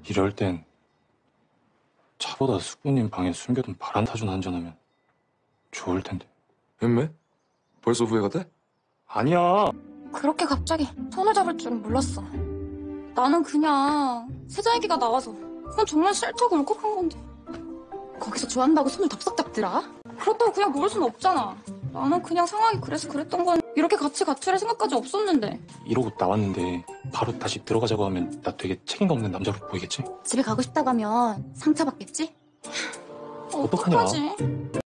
이럴 땐 차보다 수부님 방에 숨겨둔 바란타준 한잔하면 좋을 텐데. 엠매? 벌써 후회가 돼? 아니야. 그렇게 갑자기 손을 잡을 줄은 몰랐어. 나는 그냥 세자 얘기가 나와서 그건 정말 싫다고 울컥한 건데 거기서 좋아한다고 손을 덥석 잡더라? 그렇다고 그냥 모를 순 없잖아. 나는 그냥 상황이 그래서 그랬던 건 이렇게 같이 가출할 생각까지 없었는데. 이러고 나왔는데 바로 다시 들어가자고 하면 나 되게 책임감 없는 남자로 보이겠지? 집에 가고 싶다고 하면 상처받겠지? 어떡하냐. 어떡하지?